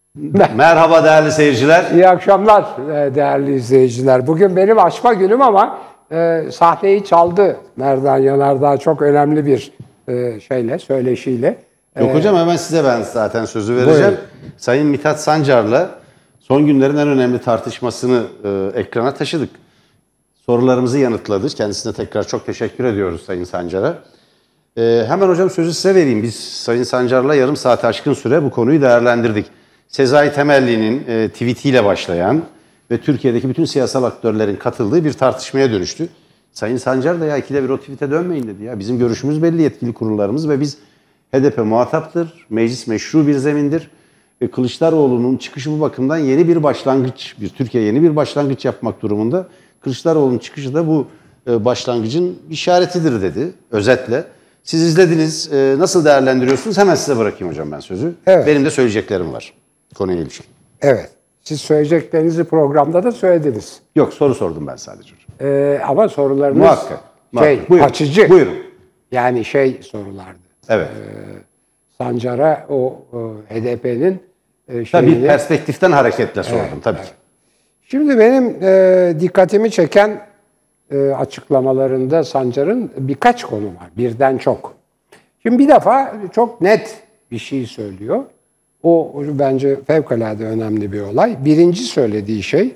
Merhaba değerli seyirciler. İyi akşamlar değerli izleyiciler. Bugün benim açma günüm ama sahneyi çaldı Merdan Yanardağ çok önemli bir söyleşiyle. Yok hocam hemen size ben zaten sözü vereceğim. Buyurun. Sayın Mithat Sancar'la son günlerin en önemli tartışmasını ekrana taşıdık. Sorularımızı yanıtladı. Kendisine tekrar çok teşekkür ediyoruz Sayın Sancar'a. Hemen hocam sözü size vereyim. Biz Sayın Sancar'la yarım saat aşkın süre bu konuyu değerlendirdik. Sezai Temelli'nin tweetiyle başlayan ve Türkiye'deki bütün siyasal aktörlerin katıldığı bir tartışmaya dönüştü. Sayın Sancar da ya ikide bir o tweete dönmeyin dedi ya. Bizim görüşümüz belli, yetkili kurullarımız ve biz HDP muhataptır, meclis meşru bir zemindir. Kılıçdaroğlu'nun çıkışı bu bakımdan yeni bir başlangıç, Türkiye yeni bir başlangıç yapmak durumunda. Kılıçdaroğlu'nun çıkışı da bu başlangıcın işaretidir dedi özetle. Siz izlediniz, nasıl değerlendiriyorsunuz? Hemen size bırakayım hocam ben sözü. Evet. Benim de söyleyeceklerim var konuya ilişkin. Evet. Siz söyleyeceklerinizi programda da söylediniz. Yok soru sordum ben sadece hocam. Ama sorularınız Muhakkak. Buyurun. açıcı. Buyurun. Yani sorulardı. Evet. Sancar'a o HDP'nin Tabii perspektiften hareketle sordum tabii ki. Şimdi benim dikkatimi çeken açıklamalarında Sancar'ın birkaç konu var. Birden çok. Şimdi bir defa çok net bir şey söylüyor. O bence fevkalade önemli bir olay. Birinci söylediği şey,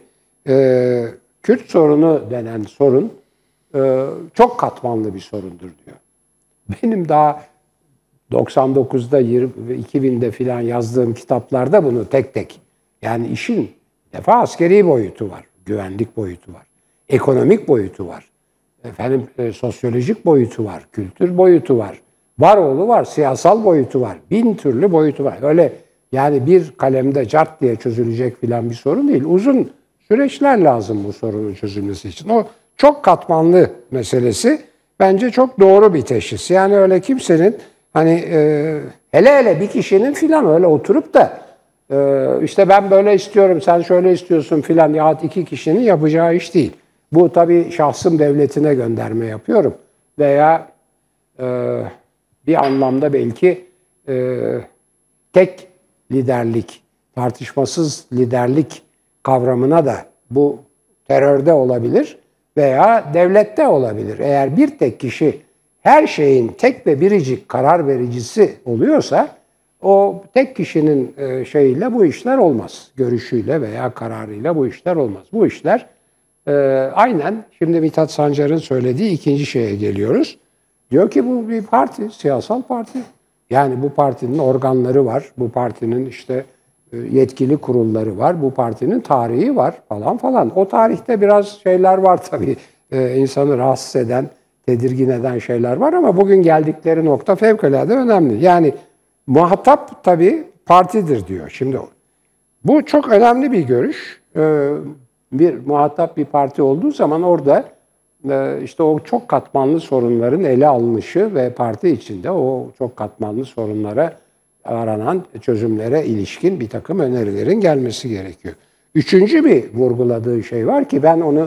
Kürt sorunu denen sorun çok katmanlı bir sorundur diyor. Benim daha 99'da 2000'de filan yazdığım kitaplarda bunu tek tek, yani işin defa askeri boyutu var, güvenlik boyutu var, ekonomik boyutu var, sosyolojik boyutu var, kültür boyutu var, varoğlu var, siyasal boyutu var, bin türlü boyutu var. Öyle yani bir kalemde cart diye çözülecek filan bir sorun değil. Uzun süreçler lazım bu sorunun çözülmesi için. O çok katmanlı meselesi bence çok doğru bir teşhis. Yani öyle kimsenin hele bir kişinin filan öyle oturup da işte ben böyle istiyorum, sen şöyle istiyorsun filan ya iki kişinin yapacağı iş değil. Bu tabii şahsım devletine gönderme yapıyorum. Veya bir anlamda belki tek liderlik, tartışmasız liderlik kavramına da bu terörde olabilir veya devlette olabilir. Eğer bir tek kişi her şeyin tek ve biricik karar vericisi oluyorsa o tek kişinin şeyiyle bu işler olmaz. Görüşüyle veya kararıyla bu işler olmaz. Bu işler aynen şimdi Mithat Sancar'ın söylediği ikinci şeye geliyoruz. Diyor ki bu bir parti, siyasal parti. Yani bu partinin organları var, bu partinin yetkili kurulları var, bu partinin tarihi var falan falan. O tarihte biraz şeyler var tabii, insanı rahatsız eden, tedirgin eden şeyler var ama bugün geldikleri nokta fevkalade önemli. Yani muhatap tabii partidir diyor. Şimdi bu çok önemli bir görüş. Bir muhatap bir parti olduğu zaman orada o çok katmanlı sorunların ele alınışı ve parti içinde o çok katmanlı sorunlara aranan çözümlere ilişkin bir takım önerilerin gelmesi gerekiyor. Üçüncü bir vurguladığı şey var ki ben onu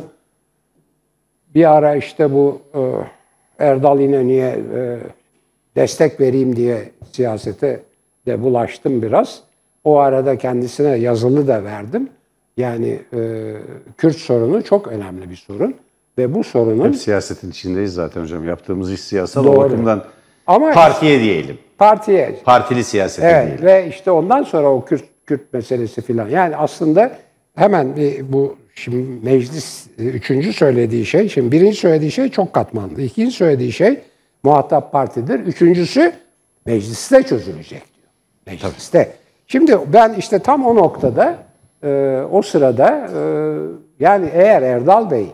bir ara bu Erdal İnönü'ye destek vereyim diye siyasete de bulaştım biraz. O arada kendisine yazılı da verdim. Yani Kürt sorunu çok önemli bir sorun. Ve bu sorunun... Hep siyasetin içindeyiz zaten hocam. Yaptığımız iş siyasal. Doğru. O bakımdan ama partiye diyelim. Partiye. Partili siyasete evet, diyelim. Ve ondan sonra o Kürt meselesi filan. Yani aslında hemen bu şimdi meclis üçüncü söylediği şey, şimdi birinci söylediği şey çok katmanlı. İkinci söylediği şey muhatap partidir. Üçüncüsü mecliste çözülecek diyor. Mecliste. Tabii. Şimdi ben tam o noktada o sırada yani eğer Erdal Bey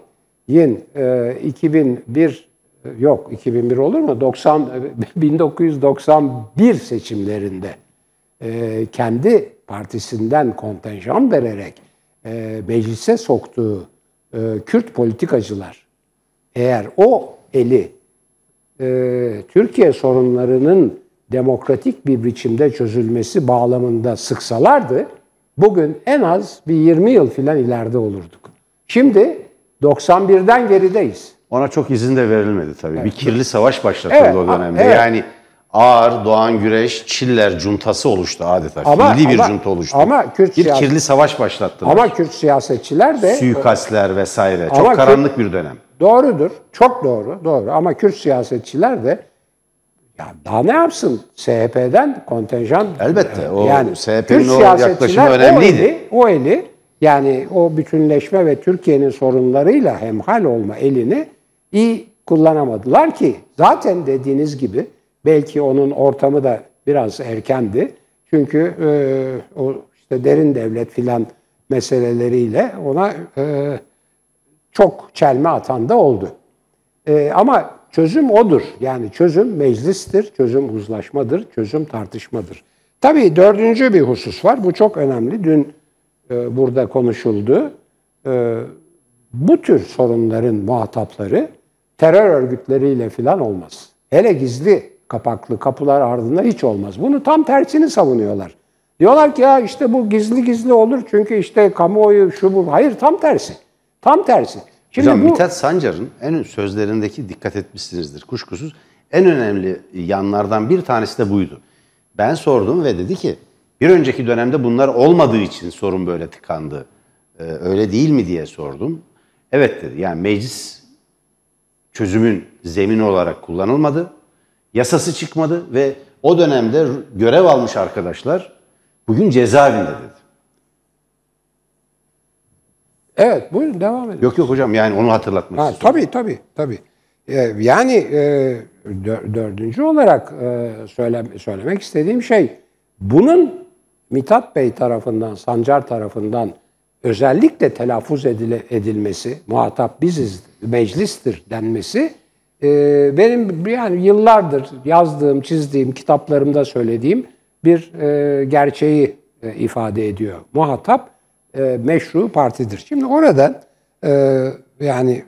2001 olur mu? 1991 seçimlerinde kendi partisinden kontenjan vererek meclise soktuğu Kürt politikacılar eğer o eli Türkiye sorunlarının demokratik bir biçimde çözülmesi bağlamında sıksalardı bugün en az bir 20 yıl filan ileride olurduk. Şimdi 91'den gerideyiz. Ona çok izin de verilmedi tabii. Evet. Bir kirli savaş başlatıldı o dönemde. Evet. Yani Ağar, Doğan Güreş, Çiller cuntası oluştu adeta. Fiili bir junta oluştu. Ama bir kirli savaş başlattılar. Ama Kürt siyasetçiler de... Suikastler vesaire. Çok karanlık bir dönem. Doğrudur. Çok doğru. Ama Kürt siyasetçiler de ya daha ne yapsın? CHP'den kontenjan... Elbette. O yani CHP'nin o yaklaşımı önemliydi. O eli yani o bütünleşme ve Türkiye'nin sorunlarıyla hemhal olma elini iyi kullanamadılar ki zaten dediğiniz gibi belki onun ortamı da biraz erkendi. Çünkü o işte derin devlet filan meseleleriyle ona çok çelme atan da oldu. Ama çözüm odur. Yani çözüm meclistir, çözüm uzlaşmadır, çözüm tartışmadır. Tabii dördüncü bir husus var. Bu çok önemli. Dün burada konuşuldu. Bu tür sorunların muhatapları terör örgütleriyle filan olmaz. Hele gizli kapaklı kapılar ardında hiç olmaz. Bunu tam tersini savunuyorlar. Diyorlar ki ya işte bu gizli olur çünkü işte kamuoyu şu bu. Hayır tam tersi. Tam tersi. Şimdi hocam Mithat Sancar'ın en sözlerindeki dikkat etmişsinizdir kuşkusuz. En önemli yanlardan bir tanesi de buydu. Ben sordum ve dedi ki bir önceki dönemde bunlar olmadığı için sorun böyle tıkandı. Öyle değil mi diye sordum. Evet dedi. Yani meclis çözümün zemini olarak kullanılmadı. Yasası çıkmadı ve o dönemde görev almış arkadaşlar bugün cezaevinde dedi. Evet, buyurun devam edin. Yok hocam yani onu hatırlatmak istiyorum. Tabii. Yani dördüncü olarak söylemek istediğim şey bunun Mithat Bey tarafından, Sancar tarafından özellikle telaffuz edilmesi, muhatap biziz, meclistir denmesi benim yani yıllardır yazdığım, çizdiğim, kitaplarımda söylediğim bir gerçeği ifade ediyor. Muhatap meşru partidir. Şimdi oradan yani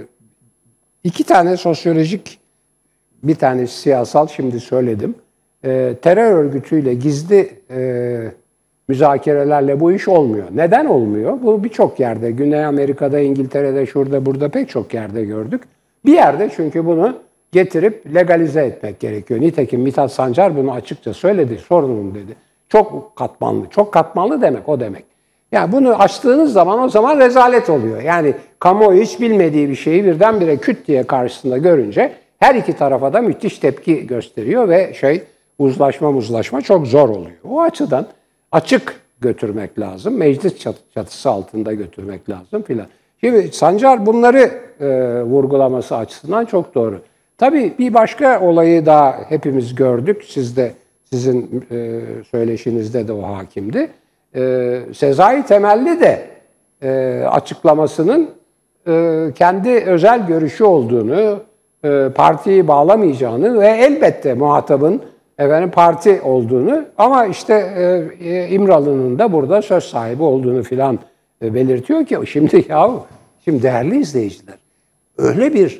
iki tane sosyolojik, bir tanesi siyasal şimdi söyledim. Terör örgütüyle gizli müzakerelerle bu iş olmuyor. Neden olmuyor? Bu birçok yerde, Güney Amerika'da, İngiltere'de, şurada, burada pek çok yerde gördük. Bir yerde çünkü bunu getirip legalize etmek gerekiyor. Nitekim Mithat Sancar bunu açıkça söyledi, sorunum dedi. Çok katmanlı, çok katmanlı demek o demek. Yani bunu açtığınız zaman o zaman rezalet oluyor. Yani kamuoyu hiç bilmediği bir şeyi birdenbire küt diye karşısında görünce her iki tarafa da müthiş tepki gösteriyor ve uzlaşma çok zor oluyor. O açıdan açık götürmek lazım. Meclis çatısı altında götürmek lazım filan. Şimdi Sancar bunları vurgulaması açısından çok doğru. Tabii bir başka olayı daha hepimiz gördük. Sizin söyleşinizde de o hakimdi. Sezai Temelli de açıklamasının kendi özel görüşü olduğunu, partiyi bağlamayacağını ve elbette muhatabın parti olduğunu ama işte İmralı'nın da burada söz sahibi olduğunu filan belirtiyor ki şimdi değerli izleyiciler öyle bir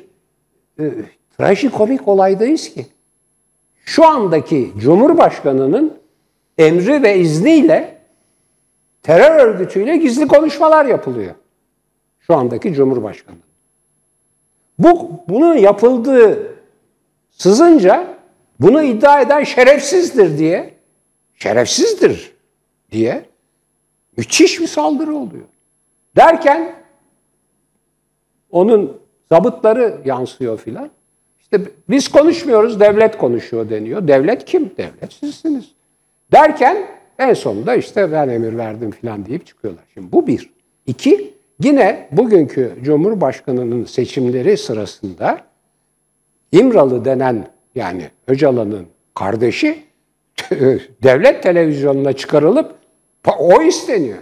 trajikomik olaydayız ki şu andaki Cumhurbaşkanı'nın emri ve izniyle terör örgütüyle gizli konuşmalar yapılıyor. Şu andaki Cumhurbaşkanı. Bunun yapıldığı sızınca bunu iddia eden şerefsizdir diye müthiş bir saldırı oluyor. Derken onun zabıtları yansıyor filan. İşte biz konuşmuyoruz, devlet konuşuyor deniyor. Devlet kim? Devlet sizsiniz. Derken en sonunda işte ben emir verdim filan deyip çıkıyorlar. Şimdi bu bir. İki, yine bugünkü Cumhurbaşkanı'nın seçimleri sırasında İmralı denen yani Öcalan'ın kardeşi devlet televizyonuna çıkarılıp o isteniyor.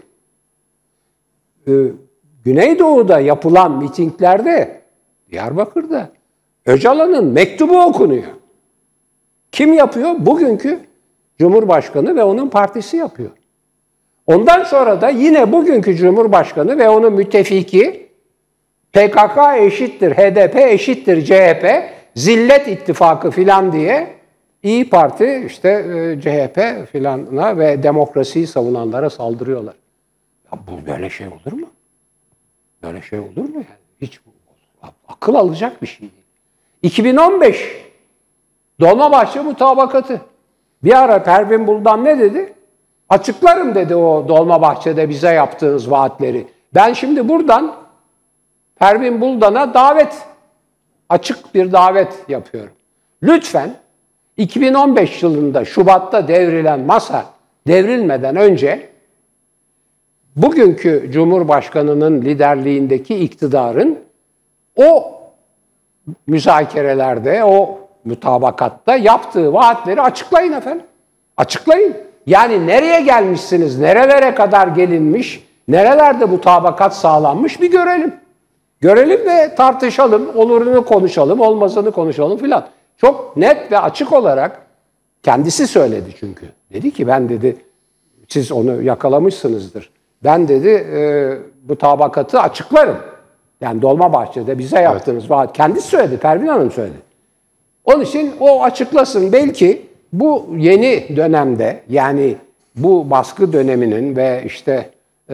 Güneydoğu'da yapılan mitinglerde Diyarbakır'da Öcalan'ın mektubu okunuyor. Kim yapıyor? Bugünkü Cumhurbaşkanı ve onun partisi yapıyor. Ondan sonra da yine bugünkü Cumhurbaşkanı ve onun müttefiki PKK eşittir, HDP eşittir, CHP, Zillet İttifakı filan diye İYİ Parti işte CHP filana ve demokrasiyi savunanlara saldırıyorlar. Ya bu böyle şey olur mu? Böyle şey olur mu yani? Hiç akıl alacak bir şey değil. 2015 Dolmabahçe mutabakatı. Bir ara Pervin Buldan ne dedi? Açıklarım dedi o Dolmabahçe'de bize yaptığınız vaatleri. Ben şimdi buradan Pervin Buldan'a açık bir davet yapıyorum. Lütfen 2015 yılında Şubat'ta devrilen masa devrilmeden önce bugünkü Cumhurbaşkanı'nın liderliğindeki iktidarın o müzakerelerde, o mutabakatta yaptığı vaatleri açıklayın efendim. Açıklayın. Yani nereye gelmişsiniz, nerelere kadar gelinmiş, nerelerde mutabakat sağlanmış bir görelim. Görelim ve tartışalım, olurunu konuşalım, olmazını konuşalım filan. Çok net ve açık olarak kendisi söyledi çünkü. Dedi ki ben dedi, siz onu yakalamışsınızdır. Ben dedi mutabakatı açıklarım. Yani Dolmabahçe'de bize yaptığınız vaat. Kendisi söyledi, Pervin Hanım söyledi. Onun için o açıklasın. Belki bu yeni dönemde, yani bu baskı döneminin ve işte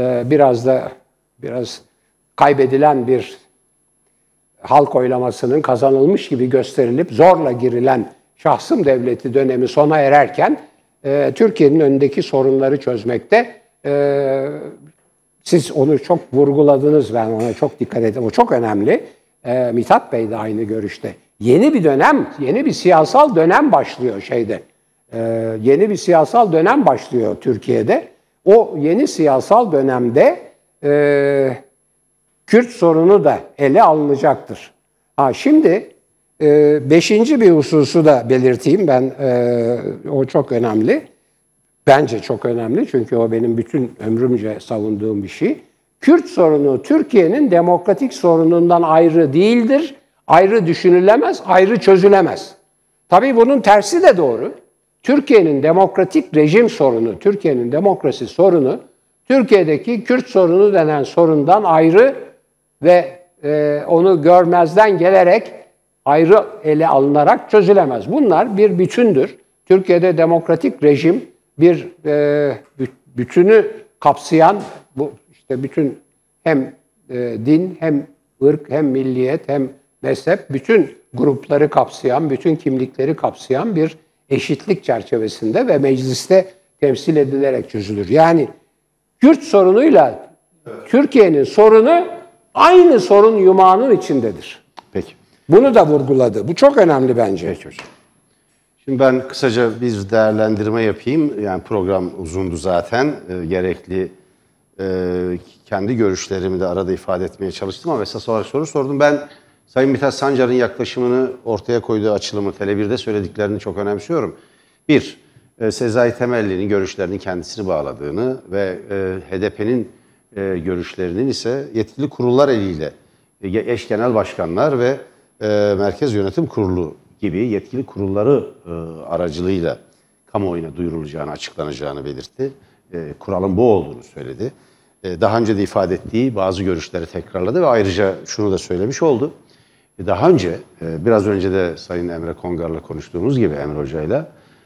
biraz kaybedilen bir halk oylamasının kazanılmış gibi gösterilip zorla girilen şahsım devleti dönemi sona ererken Türkiye'nin önündeki sorunları çözmekte siz onu çok vurguladınız, ben ona çok dikkat ettim. O çok önemli. Mithat Bey de aynı görüşte. Yeni bir dönem, yeni bir siyasal dönem başlıyor yeni bir siyasal dönem başlıyor Türkiye'de. O yeni siyasal dönemde Kürt sorunu da ele alınacaktır. Şimdi beşinci bir hususu da belirteyim ben. O çok önemli. Bence çok önemli çünkü o benim bütün ömrümce savunduğum bir şey. Kürt sorunu Türkiye'nin demokratik sorunundan ayrı değildir. Ayrı düşünülemez, ayrı çözülemez. Tabii bunun tersi de doğru. Türkiye'nin demokratik rejim sorunu, Türkiye'nin demokrasi sorunu, Türkiye'deki Kürt sorunu denen sorundan ayrı ve onu görmezden gelerek ayrı ele alınarak çözülemez. Bunlar bir bütündür. Türkiye'de demokratik rejim bir bütünü kapsayan, bu işte bütün hem din hem ırk hem milliyet hem mezhep, bütün grupları kapsayan, bütün kimlikleri kapsayan bir eşitlik çerçevesinde ve mecliste temsil edilerek çözülür. Yani Kürt sorunuyla Türkiye'nin sorunu aynı sorun yumağının içindedir. Peki. Bunu da vurguladı. Bu çok önemli bence. Peki hocam. Şimdi ben kısaca bir değerlendirme yapayım. Yani program uzundu zaten. Gerekli kendi görüşlerimi de arada ifade etmeye çalıştım ama esas olarak soru sordum. Ben Sayın Mithat Sancar'ın yaklaşımını, ortaya koyduğu açılımı, Tele1'de söylediklerini çok önemsiyorum. Bir, Sezai Temelli'nin görüşlerinin kendisini bağladığını ve HDP'nin görüşlerinin ise yetkili kurullar eliyle eş genel başkanlar ve Merkez Yönetim Kurulu gibi yetkili kurulları aracılığıyla kamuoyuna duyurulacağını, açıklanacağını belirtti. Kuralın bu olduğunu söyledi. Daha önce de ifade ettiği bazı görüşleri tekrarladı ve ayrıca şunu da söylemiş oldu. Daha önce, biraz önce de Sayın Emre Kongar'la konuştuğumuz gibi Emre Hoca'yla,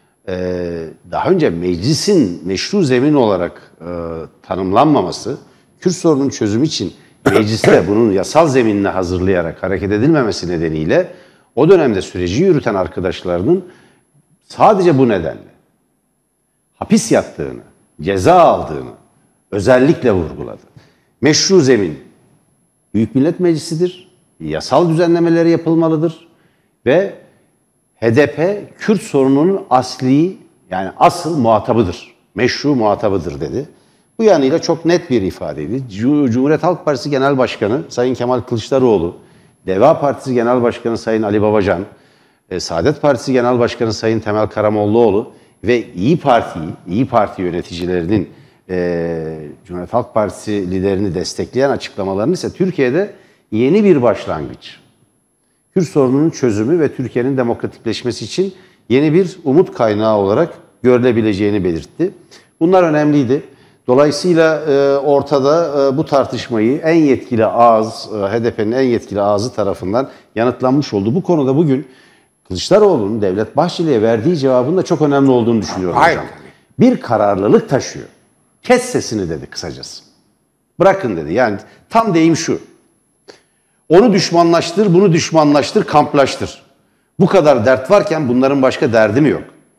daha önce meclisin meşru zemin olarak tanımlanmaması, Kürt sorunun çözümü için mecliste bunun yasal zeminini hazırlayarak hareket edilmemesi nedeniyle o dönemde süreci yürüten arkadaşlarının sadece bu nedenle hapis yattığını, ceza aldığını özellikle vurguladı. Meşru zemin Büyük Millet Meclisi'dir, yasal düzenlemeleri yapılmalıdır ve HDP Kürt sorununun asli, yani asıl muhatabıdır, meşru muhatabıdır dedi. Bu yanıyla çok net bir ifadeydi. Cumhuriyet Halk Partisi Genel Başkanı Sayın Kemal Kılıçdaroğlu, Deva Partisi Genel Başkanı Sayın Ali Babacan, Saadet Partisi Genel Başkanı Sayın Temel Karamollaoğlu ve İYİ Parti yöneticilerinin Cumhuriyet Halk Partisi liderini destekleyen açıklamalarını ise Türkiye'de yeni bir başlangıç, Kürt sorununun çözümü ve Türkiye'nin demokratikleşmesi için yeni bir umut kaynağı olarak görülebileceğini belirtti. Bunlar önemliydi. Dolayısıyla ortada bu tartışmayı en yetkili ağız, HDP'nin en yetkili ağzı tarafından yanıtlanmış oldu. Bu konuda bugün Kılıçdaroğlu'nun Devlet Bahçeli'ye verdiği cevabın da çok önemli olduğunu düşünüyorum hocam. Bir kararlılık taşıyor. Kes sesini dedi kısacası. Bırakın dedi. Yani tam deyim şu. Onu düşmanlaştır, bunu düşmanlaştır, kamplaştır. Bu kadar dert varken bunların başka derdi mi yok?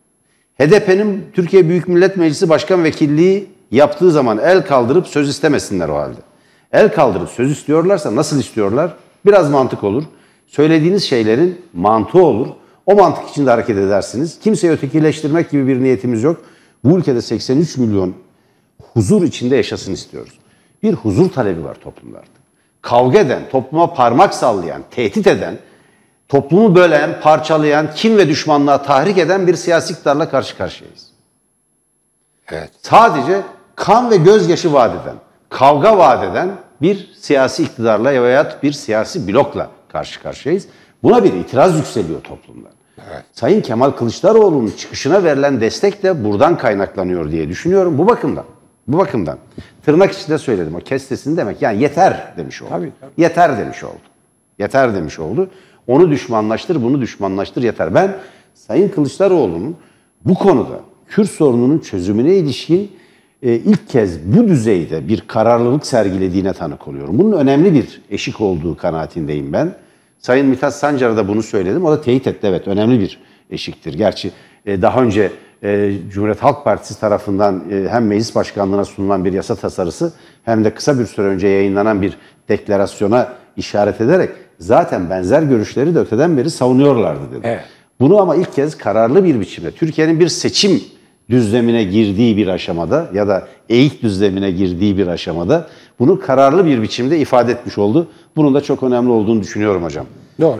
HDP'nin Türkiye Büyük Millet Meclisi Başkan Vekilliği yaptığı zaman el kaldırıp söz istemesinler o halde. El kaldırıp söz istiyorlarsa nasıl istiyorlar? Biraz mantık olur. Söylediğiniz şeylerin mantığı olur. O mantık içinde hareket edersiniz. Kimseyi ötekileştirmek gibi bir niyetimiz yok. Bu ülkede 83 milyon huzur içinde yaşasın istiyoruz. Bir huzur talebi var toplumda artık. Kavga eden, topluma parmak sallayan, tehdit eden, toplumu bölen, parçalayan, kin ve düşmanlığa tahrik eden bir siyasi iktidarla karşı karşıyayız. Evet. Sadece kan ve gözyaşı vaat eden, kavga vaat eden bir siyasi iktidarla veya bir siyasi blokla karşı karşıyayız. Buna bir itiraz yükseliyor toplumda. Evet. Sayın Kemal Kılıçdaroğlu'nun çıkışına verilen destek de buradan kaynaklanıyor diye düşünüyorum. Bu bakımdan. Bu bakımdan. Tırnak içinde söyledim. O kes sesini demek. Yani yeter demiş oldu. Tabii. Yeter demiş oldu. Yeter demiş oldu. Onu düşmanlaştır, bunu düşmanlaştır, yeter. Ben Sayın Kılıçdaroğlu'nun bu konuda Kürt sorununun çözümüne ilişkin ilk kez bu düzeyde bir kararlılık sergilediğine tanık oluyorum. Bunun önemli bir eşik olduğu kanaatindeyim ben. Sayın Mithat Sancar'a da bunu söyledim. O da teyit etti. Evet, önemli bir eşiktir. Gerçi daha önce Cumhuriyet Halk Partisi tarafından hem meclis başkanlığına sunulan bir yasa tasarısı hem de kısa bir süre önce yayınlanan bir deklarasyona işaret ederek zaten benzer görüşleri de öteden beri savunuyorlardı dedi. Evet. Bunu ama ilk kez kararlı bir biçimde Türkiye'nin bir seçim düzlemine girdiği bir aşamada ya da eğik düzlemine girdiği bir aşamada bunu kararlı bir biçimde ifade etmiş oldu. Bunun da çok önemli olduğunu düşünüyorum hocam. Doğru.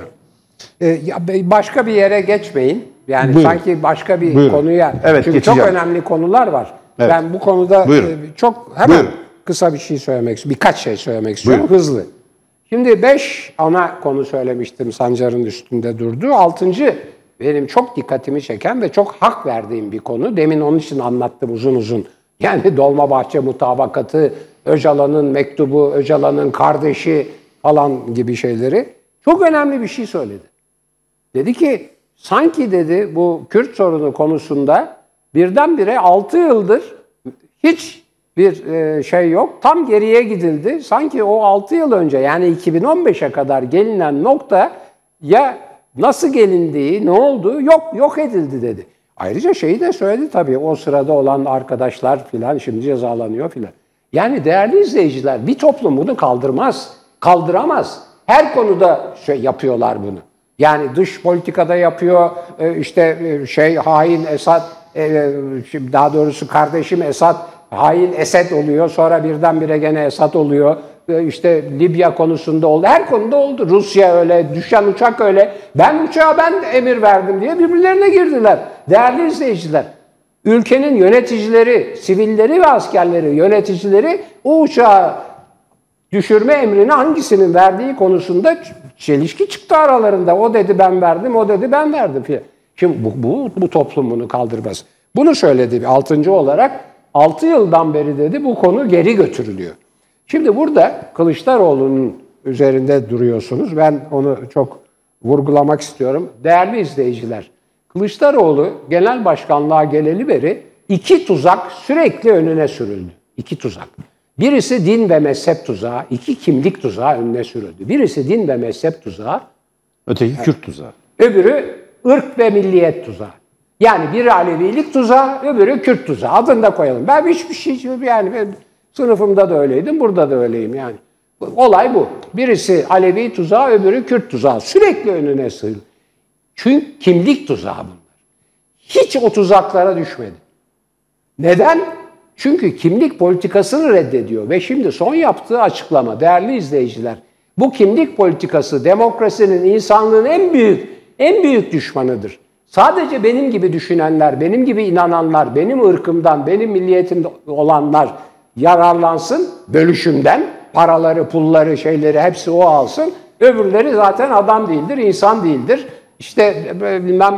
Başka bir yere geçmeyin. Yani Buyurun. sanki başka bir Buyurun. konuya. Evet, çünkü geçeceğim. çok önemli konular var. Evet. Ben bu konuda çok hemen Buyurun. kısa bir şey söylemek istiyorum. Birkaç şey söylemek istiyorum. Buyurun. Hızlı. Şimdi 5 ana konu söylemiştim. Sancar'ın üstünde durduğu. 6. benim çok dikkatimi çeken ve çok hak verdiğim bir konu. Demin onun için anlattım uzun uzun. Yani Dolmabahçe mutabakatı, Öcalan'ın mektubu, Öcalan'ın kardeşi falan gibi şeyleri. Çok önemli bir şey söyledi. Dedi ki sanki dedi bu Kürt sorunu konusunda birdenbire 6 yıldır hiç bir şey yok. Tam geriye gidildi. Sanki o 6 yıl önce yani 2015'e kadar gelinen nokta ya nasıl gelindiği, ne olduğu yok edildi dedi. Ayrıca şeyi de söyledi tabii o sırada olan arkadaşlar filan şimdi cezalanıyor filan. Yani değerli izleyiciler bir toplum bunu kaldıramaz. Her konuda yapıyorlar bunu. Yani dış politikada yapıyor, işte hain Esad, daha doğrusu kardeşim Esad, hain Esed oluyor. Sonra birdenbire gene Esad oluyor. İşte Libya konusunda oldu. Her konuda oldu. Rusya öyle, düşen uçak öyle. Ben emir verdim diye birbirlerine girdiler. Değerli izleyiciler, ülkenin yöneticileri, sivilleri ve askerleri, yöneticileri o uçağı düşürme emrini hangisinin verdiği konusunda çelişki çıktı aralarında. O dedi ben verdim, o dedi ben verdim filan. Şimdi bu toplum bunu kaldırmaz. Bunu söyledi 6. olarak. 6 yıldan beri dedi bu konu geri götürülüyor. Şimdi burada Kılıçdaroğlu'nun üzerinde duruyorsunuz. Ben onu çok vurgulamak istiyorum. Değerli izleyiciler, Kılıçdaroğlu genel başkanlığa geleli beri 2 tuzak sürekli önüne sürüldü. 2 tuzak. Birisi din ve mezhep tuzağı, 2 kimlik tuzağı önüne sürüldü. Birisi din ve mezhep tuzağı. Öteki Kürt tuzağı. Öbürü ırk ve milliyet tuzağı. Yani biri Alevilik tuzağı, öbürü Kürt tuzağı. Adını da koyalım. Ben hiçbir şey yani sınıfımda da öyleydim, burada da öyleyim yani. Olay bu. Birisi Alevi tuzağı, öbürü Kürt tuzağı. Sürekli önüne sığınıyor. Çünkü kimlik tuzağı bunlar. Hiç o tuzaklara düşmedi. Neden? Çünkü kimlik politikasını reddediyor. Ve şimdi son yaptığı açıklama, değerli izleyiciler, bu kimlik politikası demokrasinin, insanlığın en büyük düşmanıdır. Sadece benim gibi düşünenler, benim gibi inananlar, benim ırkımdan, benim milliyetimde olanlar yararlansın bölüşümden. Paraları, pulları, şeyleri hepsi o alsın. Öbürleri zaten adam değildir, insan değildir. İşte bilmem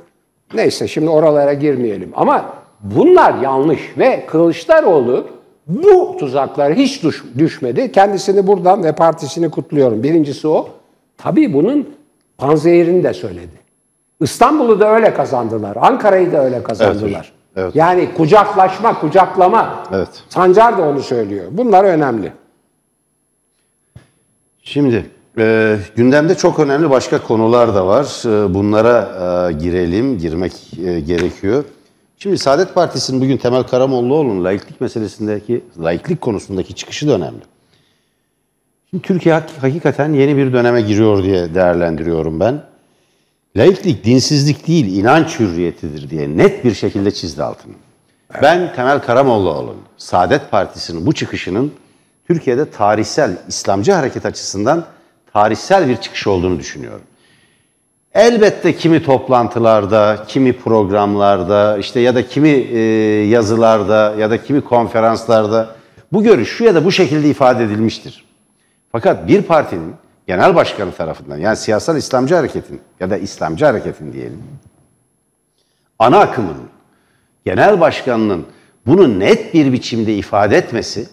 neyse şimdi oralara girmeyelim. Ama bunlar yanlış ve Kılıçdaroğlu bu tuzaklara hiç düşmedi. Kendisini buradan ve partisini kutluyorum. Birincisi o. Tabii bunun panzehirini de söyledi. İstanbul'u da öyle kazandılar. Ankara'yı da öyle kazandılar. Evet. Yani kucaklaşma, kucaklama. Evet. Sancar da onu söylüyor. Bunlar önemli. Şimdi Gündemde çok önemli başka konular da var. Bunlara girmek gerekiyor. Şimdi Saadet Partisi'nin bugün Temel Karamollaoğlu'nun laiklik konusundaki çıkışı da önemli. Şimdi Türkiye hakikaten yeni bir döneme giriyor diye değerlendiriyorum ben. Laiklik dinsizlik değil, inanç hürriyetidir diye net bir şekilde çizdi altını. Evet. Ben Temel Karamollaoğlu'nun Saadet Partisi'nin bu çıkışının Türkiye'de tarihsel, İslamcı hareket açısından tarihsel bir çıkış olduğunu düşünüyorum. Elbette kimi toplantılarda, kimi programlarda, işte ya da kimi yazılarda ya da kimi konferanslarda bu görüş şu ya da bu şekilde ifade edilmiştir. Fakat bir partinin genel başkanı tarafından, yani siyasal İslamcı hareketin ya da İslamcı hareketin diyelim, ana akımının, genel başkanının bunu net bir biçimde ifade etmesi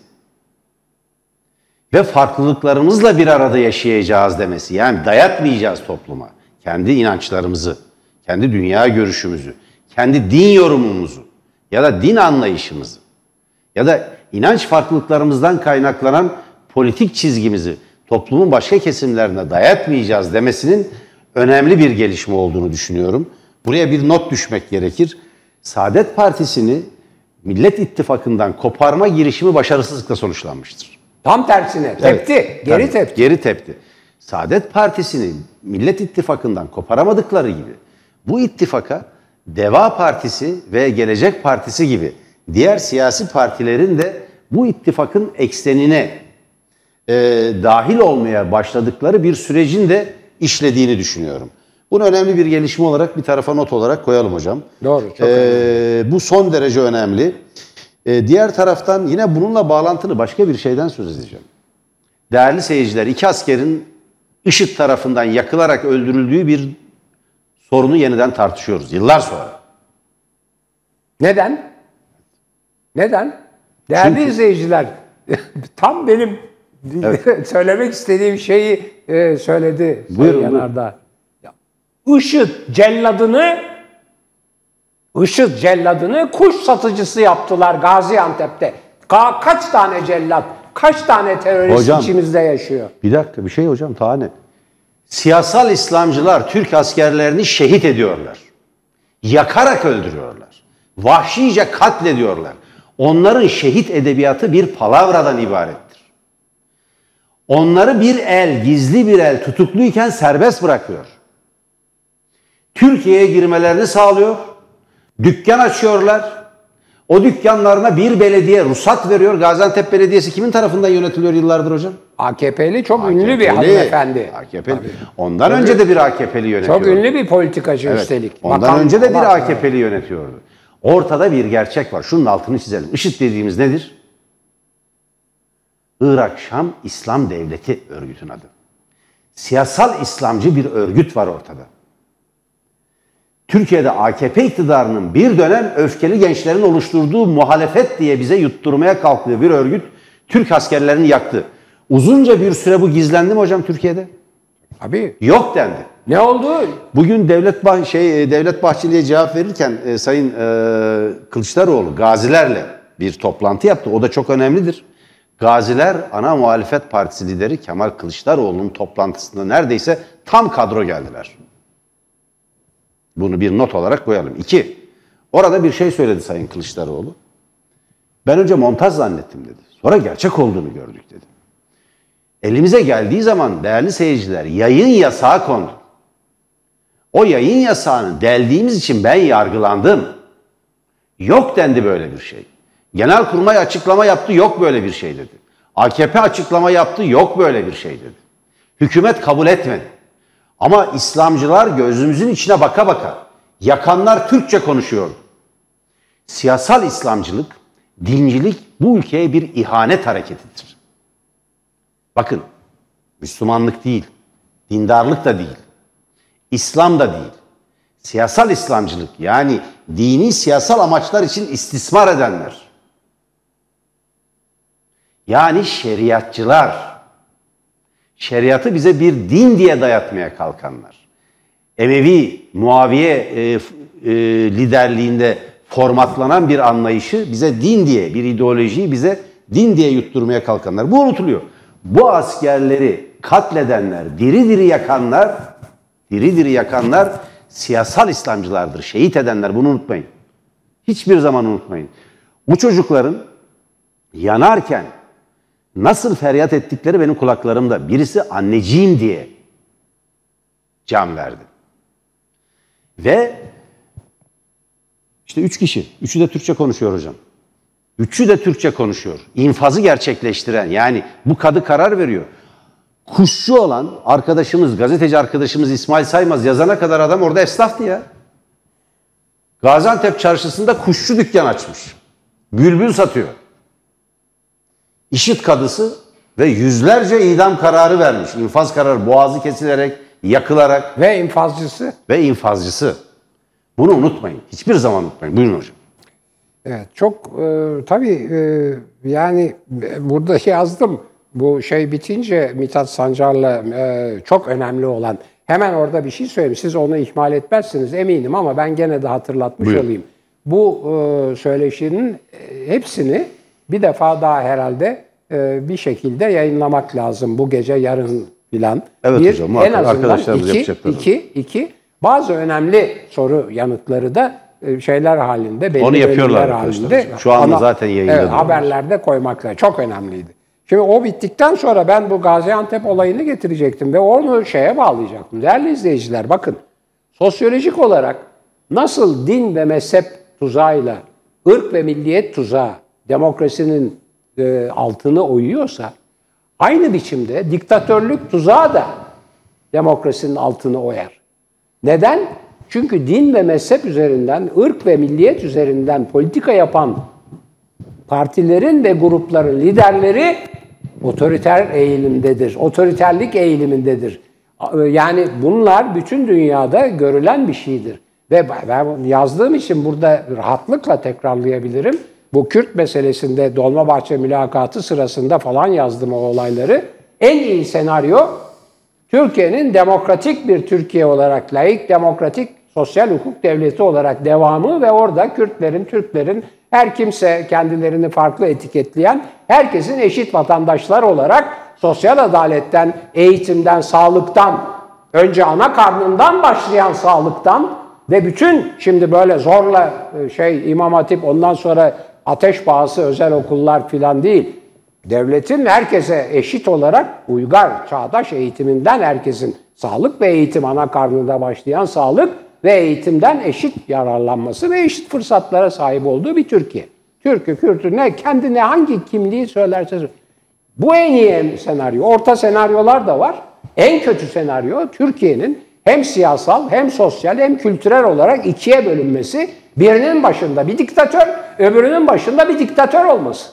ve farklılıklarımızla bir arada yaşayacağız demesi, yani dayatmayacağız topluma kendi inançlarımızı, kendi dünya görüşümüzü, kendi din yorumumuzu ya da din anlayışımızı ya da inanç farklılıklarımızdan kaynaklanan politik çizgimizi toplumun başka kesimlerine dayatmayacağız demesinin önemli bir gelişme olduğunu düşünüyorum. Buraya bir not düşmek gerekir. Saadet Partisi'ni Millet İttifakı'ndan koparma girişimi başarısızlıkla sonuçlanmıştır. Tam tersine tepti, evet, geri tepti. Geri tepti. Saadet Partisi'ni Millet İttifakı'ndan koparamadıkları gibi bu ittifaka Deva Partisi ve Gelecek Partisi gibi diğer siyasi partilerin de bu ittifakın eksenine dahil olmaya başladıkları bir sürecin de işlediğini düşünüyorum. Bunu önemli bir gelişme olarak bir tarafa not olarak koyalım hocam. Doğru, çok önemli. Bu son derece önemli. Diğer taraftan yine bununla bağlantılı başka bir şeyden söz edeceğim. Değerli seyirciler, 2 askerin IŞİD tarafından yakılarak öldürüldüğü bir sorunu yeniden tartışıyoruz yıllar sonra. Neden? Neden? Değerli izleyiciler, tam benim söylemek istediğim şeyi söyledi Sayın Yanardağ. IŞİD celladını kuş satıcısı yaptılar Gaziantep'te. Kaç tane cellat, kaç tane terörist hocam, içimizde yaşıyor? Bir dakika, bir şey hocam, tane. Siyasal İslamcılar Türk askerlerini şehit ediyorlar. Yakarak öldürüyorlar. Vahşice katlediyorlar. Onların şehit edebiyatı bir palavradan ibarettir. Onları gizli bir el tutukluyken serbest bırakıyor. Türkiye'ye girmelerini sağlıyor. Dükkan açıyorlar. O dükkanlarına bir belediye ruhsat veriyor. Gaziantep Belediyesi kimin tarafından yönetiliyor yıllardır hocam? AKP'li, çok ünlü bir hanımefendi. AKP'li. Ondan önce de bir AKP'li yönetiyordu. Çok ünlü bir politikacı üstelik. Ondan önce de bir AKP'li yönetiyordu. Ortada bir gerçek var. Şunun altını çizelim. IŞİD dediğimiz nedir? Irak-Şam İslam Devleti örgütün adı. Siyasal İslamcı bir örgüt var ortada. Türkiye'de AKP iktidarının bir dönem öfkeli gençlerin oluşturduğu muhalefet diye bize yutturmaya kalktığı bir örgüt Türk askerlerini yaktı. Uzunca bir süre bu gizlendi mi hocam Türkiye'de? Abi. Yok dendi. Ne oldu? Bugün Devlet Bahçeli'ye cevap verirken Sayın Kılıçdaroğlu gazilerle bir toplantı yaptı. O da çok önemlidir. Gaziler ana muhalefet partisi lideri Kemal Kılıçdaroğlu'nun toplantısında neredeyse tam kadro geldiler. Bunu bir not olarak koyalım. 2. Orada bir şey söyledi Sayın Kılıçdaroğlu. Ben önce montaj zannettim dedi. Sonra gerçek olduğunu gördük dedi. Elimize geldiği zaman değerli seyirciler yayın yasağı kondu. O yayın yasağını deldiğimiz için ben yargılandım. Yok dendi böyle bir şey. Genelkurmay açıklama yaptı, yok böyle bir şey dedi. AKP açıklama yaptı, yok böyle bir şey dedi. Hükümet kabul etmedi. Ama İslamcılar gözümüzün içine baka baka, yakanlar Türkçe konuşuyordu. Siyasal İslamcılık, dincilik bu ülkeye bir ihanet hareketidir. Bakın, Müslümanlık değil, dindarlık da değil, İslam da değil. Siyasal İslamcılık, yani dini siyasal amaçlar için istismar edenler. Yani şeriatçılar. Şeriatı bize bir din diye dayatmaya kalkanlar. Emevi, Muaviye liderliğinde formatlanan bir anlayışı bize din diye, bir ideolojiyi bize din diye yutturmaya kalkanlar. Bu unutuluyor. Bu askerleri katledenler, diri diri yakanlar siyasal İslamcılardır. Şehit edenler, bunu unutmayın. Hiçbir zaman unutmayın. Bu çocukların yanarken nasıl feryat ettikleri benim kulaklarımda. Birisi anneciğim diye can verdi. Ve işte 3 kişi. 3'ü de Türkçe konuşuyor hocam. 3'ü de Türkçe konuşuyor. İnfazı gerçekleştiren, yani bu kadı karar veriyor. Kuşçu olan arkadaşımız, gazeteci arkadaşımız İsmail Saymaz yazana kadar adam orada esnaftı ya. Gaziantep çarşısında kuşçu dükkan açmış. Bülbül satıyor. İşit kadısı ve yüzlerce idam kararı vermiş. İnfaz kararı, boğazı kesilerek, yakılarak. Ve infazcısı. Bunu unutmayın. Hiçbir zaman unutmayın. Buyurun hocam. Evet, çok tabii yani burada yazdım. Bu şey bitince Mithat Sancar'la çok önemli olan, hemen orada bir şey söyleyeyim. Siz onu ihmal etmezsiniz eminim ama ben gene de hatırlatmış olayım. Bu söyleşinin hepsini bir defa daha herhalde bir şekilde yayınlamak lazım. Bu gece, yarın filan. Evet hocam, en azından arkadaşlarımız yapacaklar. iki bazı önemli soru yanıtları da şeyler halinde, belli onu yapıyorlar halinde. Şu anda zaten yayınladı. Evet, haberlerde koymakla çok önemliydi. Şimdi o bittikten sonra ben bu Gaziantep olayını getirecektim ve onu şeye bağlayacaktım. Değerli izleyiciler, bakın, sosyolojik olarak nasıl din ve mezhep tuzağıyla ırk ve milliyet tuzağı demokrasinin altını oyuyorsa, aynı biçimde diktatörlük tuzağı da demokrasinin altını oyar. Neden? Çünkü din ve mezhep üzerinden, ırk ve milliyet üzerinden politika yapan partilerin ve grupların liderleri otoriter eğilimdedir. Otoriterlik eğilimindedir. Yani bunlar bütün dünyada görülen bir şeydir. Ve ben yazdığım için burada rahatlıkla tekrarlayabilirim. Bu Kürt meselesinde Dolmabahçe mülakatı sırasında falan yazdım o olayları. En iyi senaryo Türkiye'nin demokratik bir Türkiye olarak, laik, demokratik, sosyal hukuk devleti olarak devamı ve orada Kürtlerin, Türklerin, her kimse kendilerini farklı etiketleyen, herkesin eşit vatandaşlar olarak sosyal adaletten, eğitimden, sağlıktan, önce ana karnından başlayan sağlıktan ve bütün şimdi böyle zorla İmam Hatip, ondan sonra ateş pahası özel okullar filan değil, devletin herkese eşit olarak uygar, çağdaş eğitiminden herkesin sağlık ve eğitim, ana karnında başlayan sağlık ve eğitimden eşit yararlanması ve eşit fırsatlara sahip olduğu bir Türkiye. Türk'ü, Kürt'ü, ne kendine hangi kimliği söylerse bu en iyi senaryo. Orta senaryolar da var. En kötü senaryo Türkiye'nin hem siyasal hem sosyal hem kültürel olarak ikiye bölünmesi, birinin başında bir diktatör, öbürünün başında bir diktatör olması.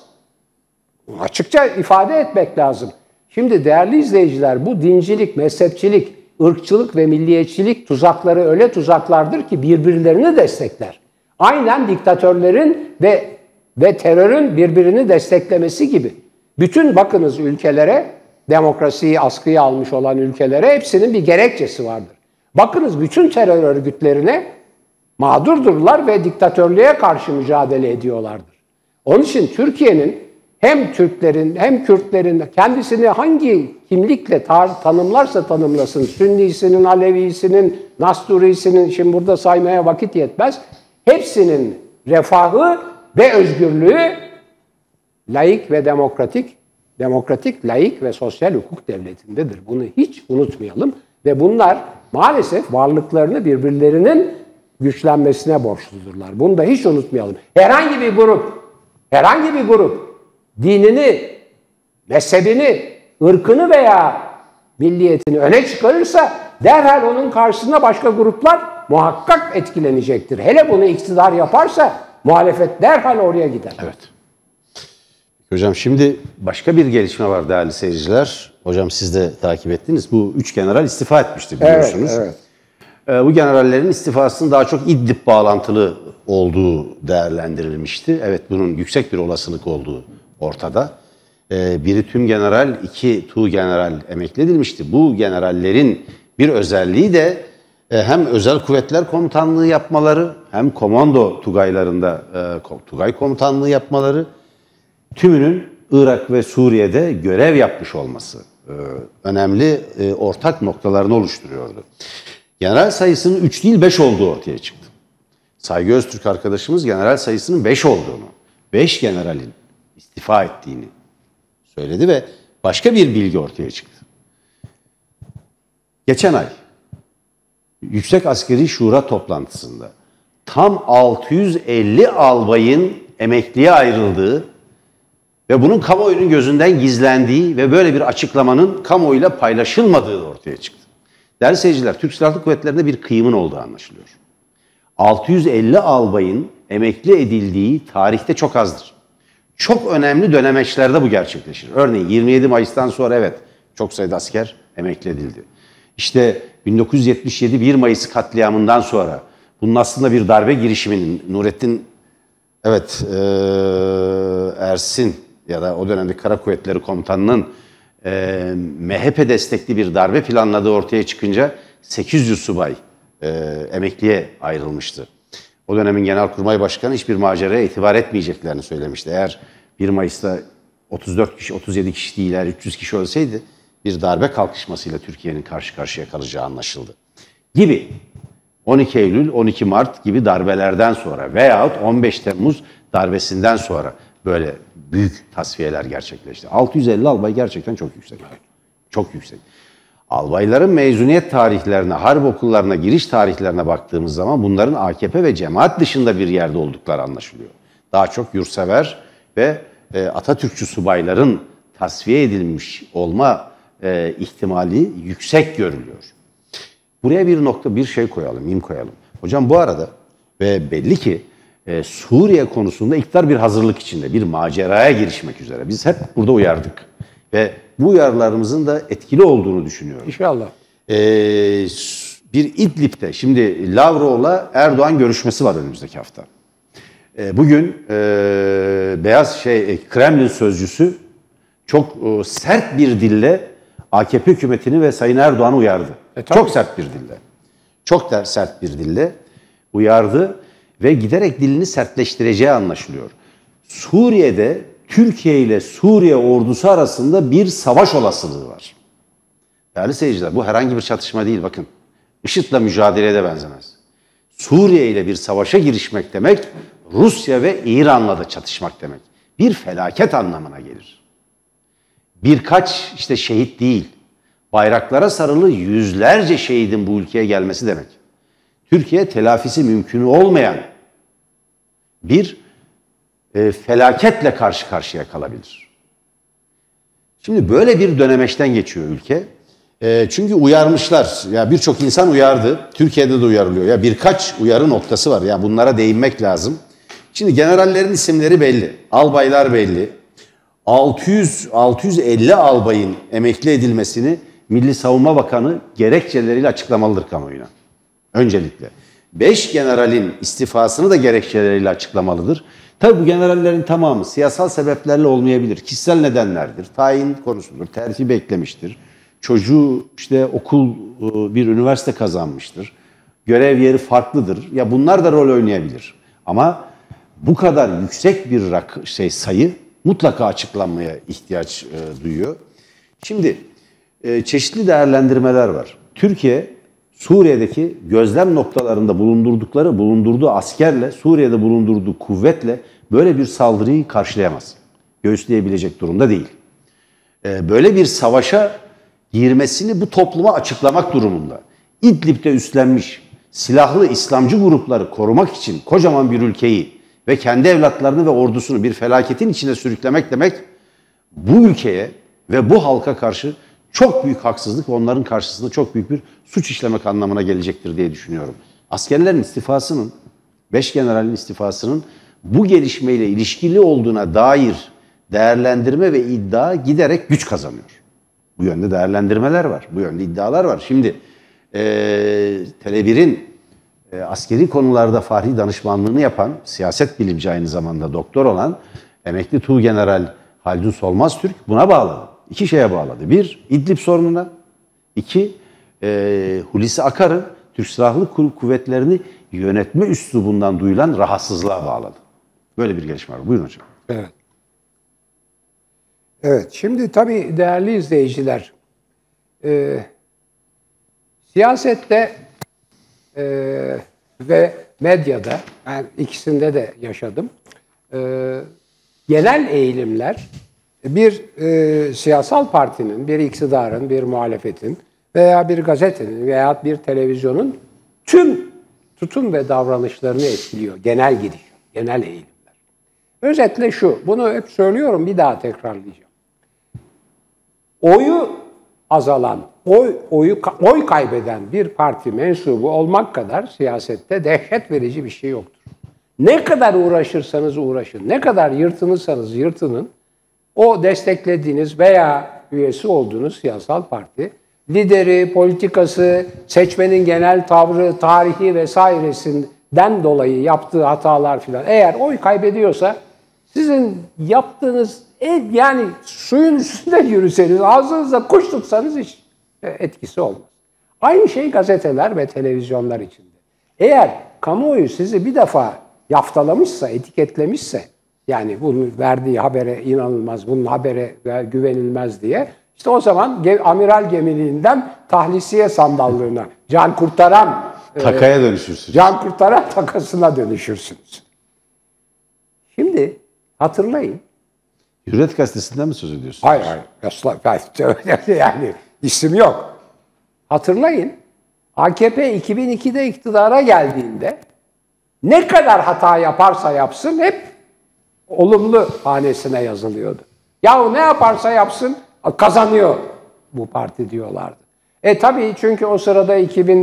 Açıkça ifade etmek lazım. Şimdi değerli izleyiciler, bu dincilik, mezhepçilik, ırkçılık ve milliyetçilik tuzakları öyle tuzaklardır ki birbirlerini destekler. Aynen diktatörlerin ve terörün birbirini desteklemesi gibi. Bütün bakınız ülkelere, demokrasiyi askıya almış olan ülkelere hepsinin bir gerekçesi vardır. Bakınız bütün terör örgütlerine mağdurdurlar ve diktatörlüğe karşı mücadele ediyorlardır. Onun için Türkiye'nin hem Türklerin hem Kürtlerin kendisini hangi kimlikle tanımlarsa tanımlasın, Sünnisinin, Alevisinin, Nasturi'sinin, şimdi burada saymaya vakit yetmez, hepsinin refahı ve özgürlüğü laik ve demokratik, laik ve sosyal hukuk devletindedir. Bunu hiç unutmayalım ve bunlar maalesef varlıklarını birbirlerinin güçlenmesine borçludurlar. Bunu da hiç unutmayalım. Herhangi bir grup dinini, mezhebini, ırkını veya milliyetini öne çıkarırsa derhal onun karşısında başka gruplar muhakkak etkilenecektir. Hele bunu iktidar yaparsa muhalefet derhal oraya gider. Evet. Hocam şimdi başka bir gelişme var değerli seyirciler. Hocam siz de takip ettiniz. Bu 3 general istifa etmişti biliyorsunuz. Evet. Bu generallerin istifasının daha çok İdlib bağlantılı olduğu değerlendirilmişti. Evet, bunun yüksek bir olasılık olduğu ortada. Biri tüm general, 2 general emekli edilmişti. Bu generallerin bir özelliği de hem özel kuvvetler komutanlığı yapmaları, hem komando tugaylarında tugay komutanlığı yapmaları, tümünün Irak ve Suriye'de görev yapmış olması. önemli ortak noktalarını oluşturuyordu. General sayısının 3 değil 5 olduğu ortaya çıktı. Saygı Öztürk arkadaşımız general sayısının 5 olduğunu, 5 generalin istifa ettiğini söyledi ve başka bir bilgi ortaya çıktı. Geçen ay Yüksek Askeri Şura toplantısında tam 650 albayın emekliye ayrıldığı ve bunun kamuoyunun gözünden gizlendiği ve böyle bir açıklamanın kamuoyuyla paylaşılmadığı ortaya çıktı. Değerli seyirciler, Türk Silahlı Kuvvetleri'nde bir kıyımın olduğu anlaşılıyor. 650 albayın emekli edildiği tarihte çok azdır. Çok önemli dönemeçlerde bu gerçekleşir. Örneğin 27 Mayıs'tan sonra evet çok sayıda asker emekli edildi. İşte 1977 1 Mayıs katliamından sonra bunun aslında bir darbe girişiminin Nurettin Ersin ya da o dönemde Kara Kuvvetleri Komutanı'nın MHP destekli bir darbe planladığı ortaya çıkınca 800 subay emekliye ayrılmıştı. O dönemin Genelkurmay Başkanı hiçbir maceraya itibar etmeyeceklerini söylemişti. Eğer 1 Mayıs'ta 34 kişi, 37 kişi değil, eğer 300 kişi ölseydi bir darbe kalkışmasıyla Türkiye'nin karşı karşıya kalacağı anlaşıldı. Gibi 12 Eylül, 12 Mart gibi darbelerden sonra veyahut 15 Temmuz darbesinden sonra böyle büyük tasfiyeler gerçekleşti. 650 albay gerçekten çok yüksek. Çok yüksek. Albayların mezuniyet tarihlerine, harp okullarına giriş tarihlerine baktığımız zaman bunların AKP ve cemaat dışında bir yerde oldukları anlaşılıyor. Daha çok yurtsever ve Atatürkçü subayların tasfiye edilmiş olma ihtimali yüksek görülüyor. Buraya bir şey koyalım, mim koyalım. Hocam bu arada ve belli ki Suriye konusunda iktidar bir hazırlık içinde, bir maceraya girişmek üzere. Biz hep burada uyardık. Ve bu uyarılarımızın da etkili olduğunu düşünüyorum. İnşallah. Bir İdlib'de, şimdi Lavrov'la Erdoğan görüşmesi var önümüzdeki hafta. Bugün Kremlin sözcüsü çok sert bir dille AKP hükümetini ve Sayın Erdoğan'ı uyardı. Çok sert bir dille. Çok da sert bir dille uyardı ve giderek dilini sertleştireceği anlaşılıyor. Suriye'de Türkiye ile Suriye ordusu arasında bir savaş olasılığı var. Değerli seyirciler, bu herhangi bir çatışma değil, bakın. IŞİD'le mücadeleye de benzemez. Suriye ile bir savaşa girişmek demek, Rusya ve İran'la da çatışmak demek. Bir felaket anlamına gelir. Birkaç şehit değil, bayraklara sarılı yüzlerce şehidin bu ülkeye gelmesi demek. Türkiye telafisi mümkün olmayan bir felaketle karşı karşıya kalabilir. Şimdi böyle bir dönemeçten geçiyor ülke. Çünkü uyarmışlar. Ya birçok insan uyardı. Türkiye'de de uyarılıyor. Ya birkaç uyarı noktası var. Ya bunlara değinmek lazım. Şimdi generallerin isimleri belli. Albaylar belli. 650 albayın emekli edilmesini Milli Savunma Bakanı gerekçeleriyle açıklamalıdır kamuoyuna. Öncelikle. 5 generalin istifasını da gerekçeleriyle açıklamalıdır. Tabii bu generallerin tamamı siyasal sebeplerle olmayabilir. Kişisel nedenlerdir. Tayin konusudur. Terfi beklemiştir. Çocuğu okul, bir üniversite kazanmıştır. Görev yeri farklıdır. Ya bunlar da rol oynayabilir. Ama bu kadar yüksek bir sayı mutlaka açıklanmaya ihtiyaç duyuyor. Şimdi çeşitli değerlendirmeler var. Türkiye Suriye'deki gözlem noktalarında bulundurduğu askerle, Suriye'de bulundurduğu kuvvetle böyle bir saldırıyı karşılayamaz. Göğüsleyebilecek durumda değil. Böyle bir savaşa girmesini bu topluma açıklamak durumunda. İdlib'de üstlenmiş silahlı İslamcı grupları korumak için kocaman bir ülkeyi ve kendi evlatlarını ve ordusunu bir felaketin içine sürüklemek demek, bu ülkeye ve bu halka karşı çok büyük haksızlık ve onların karşısında çok büyük bir suç işlemek anlamına gelecektir diye düşünüyorum. Askerlerin istifasının, 5 generalin istifasının bu gelişmeyle ilişkili olduğuna dair değerlendirme ve iddia giderek güç kazanıyor. Bu yönde değerlendirmeler var, bu yönde iddialar var. Şimdi Tele1'in askeri konularda fahri danışmanlığını yapan, siyaset bilimci aynı zamanda doktor olan emekli Tuğgeneral Haldun Solmaz Türk buna bağladı. 2 şeye bağladı. 1, İdlib sorununa. 2, Hulusi Akar'ı Türk Silahlı Kuvvetleri'ni yönetme üslubundan duyulan rahatsızlığa bağladı. Böyle bir gelişme var. Buyurun hocam. Evet. Evet, şimdi tabii değerli izleyiciler, siyasette ve medyada, ben ikisinde de yaşadım, genel eğilimler bir siyasal partinin, bir iktidarın, bir muhalefetin veya bir gazetenin veya bir televizyonun tüm tutum ve davranışlarını etkiliyor. Genel gidiş, genel eğilimler. Özetle şu, bunu hep söylüyorum, bir daha tekrarlayacağım. Oyu azalan, oy kaybeden bir parti mensubu olmak kadar siyasette dehşet verici bir şey yoktur. Ne kadar uğraşırsanız uğraşın, ne kadar yırtınırsanız yırtının, o desteklediğiniz veya üyesi olduğunuz siyasal parti, lideri, politikası, seçmenin genel tavrı, tarihi vesairesinden dolayı yaptığı hatalar filan, eğer oy kaybediyorsa sizin yaptığınız yani suyun üstünde yürüseniz, ağzınızda kuş tutsanız hiç etkisi olmaz. Aynı şey gazeteler ve televizyonlar içinde. Eğer kamuoyu sizi bir defa yaftalamışsa, etiketlemişse, yani bunun verdiği habere inanılmaz, bunun habere güvenilmez diye, işte o zaman amiral gemiliğinden tahlisiye sandallığına, can kurtaran takaya dönüşürsünüz. Can kurtaran takasına dönüşürsünüz. Şimdi hatırlayın. Hürriyet Gazetesi'nden mi söz ediyorsunuz? Hayır. Yani isim yok. Hatırlayın. AKP 2002'de iktidara geldiğinde ne kadar hata yaparsa yapsın hep olumlu hanesine yazılıyordu. Yahu ne yaparsa yapsın kazanıyor bu parti diyorlardı. Tabii çünkü o sırada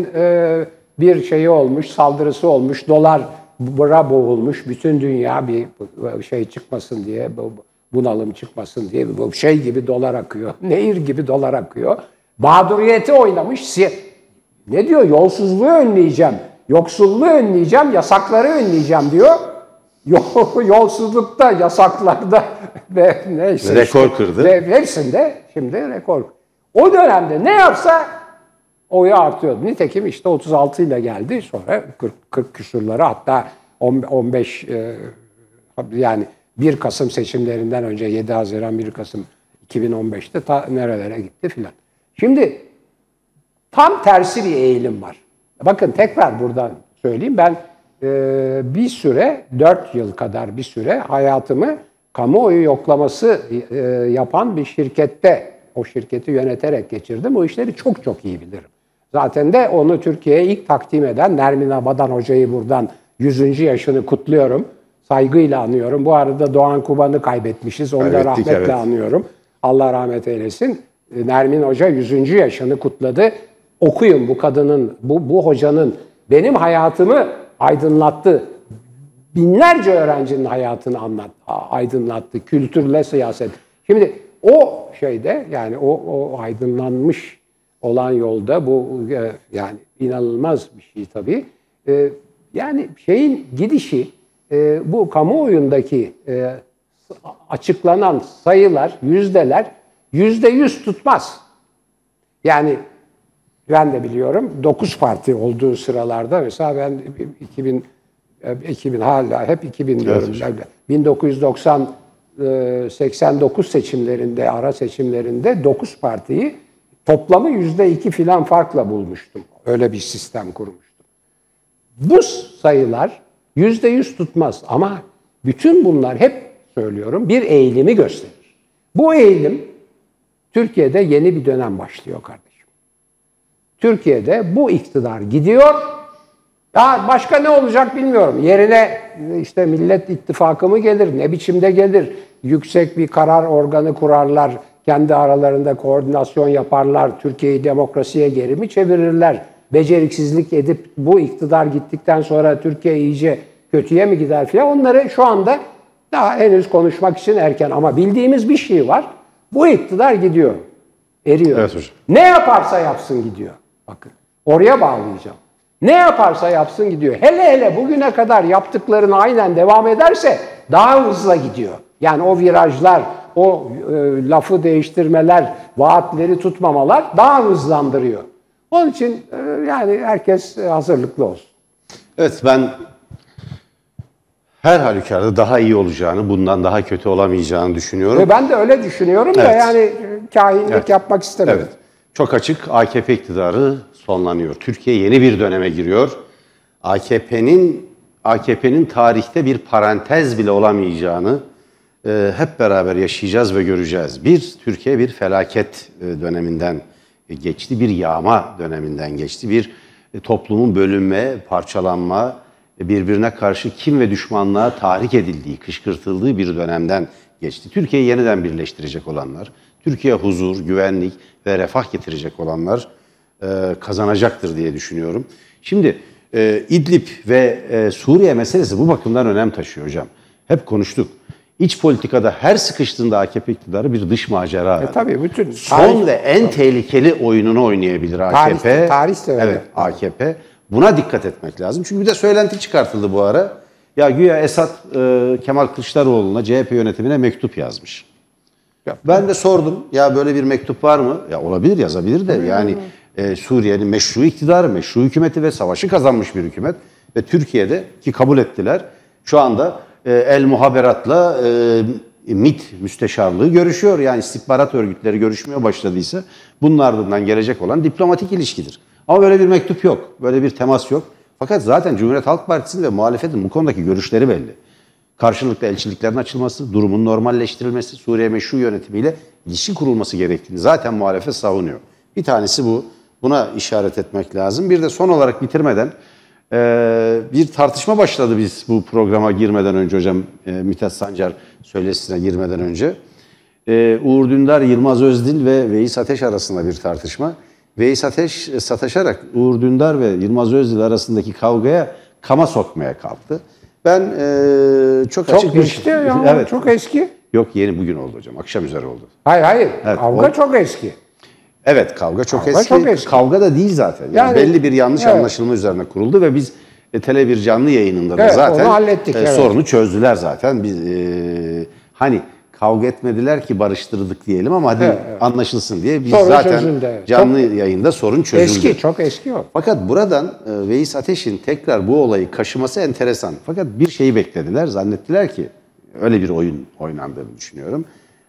2001 şeyi olmuş, saldırısı olmuş, dolara boğulmuş, bütün dünya bir şey çıkmasın diye, bunalım çıkmasın diye bu şey gibi dolar akıyor, nehir gibi dolar akıyor. Mağduriyeti oynamış, ne diyor? Yolsuzluğu önleyeceğim, yoksulluğu önleyeceğim, yasakları önleyeceğim diyor. Yolsuzlukta, yasaklarda ve neyse rekor işte, kırdı. Ve hepsinde şimdi rekor. O dönemde ne yapsa oyu artıyordu. Nitekim işte 36 ile geldi. Sonra 40 küsurları, hatta 15 yani 1 Kasım seçimlerinden önce 7 Haziran 1 Kasım 2015'te ta nerelere gitti filan. Şimdi tam tersi bir eğilim var. Bakın tekrar buradan söyleyeyim. Ben bir süre, 4 yıl kadar bir süre hayatımı kamuoyu yoklaması yapan bir şirkette, o şirketi yöneterek geçirdim. O işleri çok çok iyi bilirim. Zaten de onu Türkiye'ye ilk takdim eden Nermin Abadan Hoca'yı buradan 100. yaşını kutluyorum. Saygıyla anıyorum. Bu arada Doğan Kuban'ı kaybetmişiz. Onu da rahmetle anıyorum. Allah rahmet eylesin. Nermin Hoca 100. yaşını kutladı. Okuyun bu kadının, bu hocanın benim hayatımı aydınlattı. Binlerce öğrencinin hayatını aydınlattı. Kültürle siyaset. Şimdi o şeyde, yani o aydınlanmış olan yolda bu yani inanılmaz bir şey tabii. Yani şeyin gidişi, bu kamuoyundaki açıklanan sayılar, yüzdeler %100 tutmaz. Yani ben de biliyorum 9 parti olduğu sıralarda, mesela ben 2000 hala hep 2000 diyorum. Evet. 89 seçimlerinde, ara seçimlerinde 9 partiyi toplamı %2 filan farkla bulmuştum. Öyle bir sistem kurmuştum. Bu sayılar %100 tutmaz ama bütün bunlar, hep söylüyorum, bir eğilimi gösterir. Bu eğilim, Türkiye'de yeni bir dönem başlıyor kardeşim. Türkiye'de bu iktidar gidiyor. Daha başka ne olacak bilmiyorum. Yerine işte Millet İttifakı mı gelir, ne biçimde gelir? Yüksek bir karar organı kurarlar, kendi aralarında koordinasyon yaparlar, Türkiye'yi demokrasiye geri mi çevirirler? Beceriksizlik edip bu iktidar gittikten sonra Türkiye iyice kötüye mi gider filan? Onları şu anda daha henüz konuşmak için erken, ama bildiğimiz bir şey var. Bu iktidar gidiyor, eriyor. Evet hocam. Ne yaparsa yapsın gidiyor. Bakın, oraya bağlayacağım. Ne yaparsa yapsın gidiyor. Hele bugüne kadar yaptıklarını aynen devam ederse daha hızlı gidiyor. Yani o virajlar, o lafı değiştirmeler, vaatleri tutmamalar daha hızlandırıyor. Onun için yani herkes hazırlıklı olsun. Evet, ben her halükarda daha iyi olacağını, bundan daha kötü olamayacağını düşünüyorum. Ve ben de öyle düşünüyorum da yani kahinlik yapmak istemedim. Evet. Çok açık, AKP iktidarı sonlanıyor. Türkiye yeni bir döneme giriyor. AKP'nin tarihte bir parantez bile olamayacağını hep beraber yaşayacağız ve göreceğiz. Türkiye bir felaket döneminden geçti, bir yağma döneminden geçti, bir toplumun bölünme, parçalanma, birbirine karşı kin ve düşmanlığa tahrik edildiği, kışkırtıldığı bir dönemden geçti. Türkiye'yi yeniden birleştirecek olanlar, Türkiye huzur, güvenlik ve refah getirecek olanlar kazanacaktır diye düşünüyorum. Şimdi İdlib ve Suriye meselesi bu bakımdan önem taşıyor hocam. Hep konuştuk. İç politikada her sıkıştığında AKP iktidarı bir dış macera aradı. Tabii bütün son ve en tehlikeli oyununu oynayabilir AKP. Tarih de öyle. Evet, AKP. Buna dikkat etmek lazım. Çünkü bir de söylenti çıkartıldı bu ara. Ya güya Esad Kemal Kılıçdaroğlu'na, CHP yönetimine mektup yazmış. Ben de sordum. Ya böyle bir mektup var mı? Ya olabilir, yazabilir de. Yani Suriye'nin meşru iktidarı, meşru hükümeti ve savaşı kazanmış bir hükümet. Ve Türkiye'de ki kabul ettiler. Şu anda El Muhaberat'la MİT müsteşarlığı görüşüyor. Yani istihbarat örgütleri görüşmeye başladıysa bunun ardından gelecek olan diplomatik ilişkidir. Ama böyle bir mektup yok. Böyle bir temas yok. Fakat zaten Cumhuriyet Halk Partisi'nin ve muhalefetin bu konudaki görüşleri belli. Karşılıklı elçiliklerin açılması, durumun normalleştirilmesi, Suriye meşru yönetimiyle ilişki kurulması gerektiğini zaten muhalefet savunuyor. Bir tanesi bu. Buna işaret etmek lazım. Bir de son olarak bitirmeden bir tartışma başladı biz bu programa girmeden önce hocam. Mithat Sancar söyleşisine girmeden önce. Uğur Dündar, Yılmaz Özdil ve Veys Ateş arasında bir tartışma. Veys Ateş sataşarak Uğur Dündar ve Yılmaz Özdil arasındaki kavgaya kama sokmaya kalktı. Ben çok açık bir geçti ya. Evet. Çok eski. Yok, yeni bugün oldu hocam. Akşam üzeri oldu. Hayır. Evet, kavga çok eski. Evet, kavga çok eski. Kavga da değil zaten. Yani belli bir yanlış anlaşılma üzerine kuruldu ve biz Tele1 canlı yayınında da zaten hallettik, sorunu çözdüler zaten. Biz hani kavga etmediler ki barıştırdık diyelim ama hadi anlaşılsın diye biz sorun zaten çözüldü, canlı yayında sorun çözüldü. Çok eski o. Fakat buradan Veys Ateş'in tekrar bu olayı kaşıması enteresan. Fakat bir şeyi beklediler. Zannettiler ki öyle bir oyun oynandığını düşünüyorum.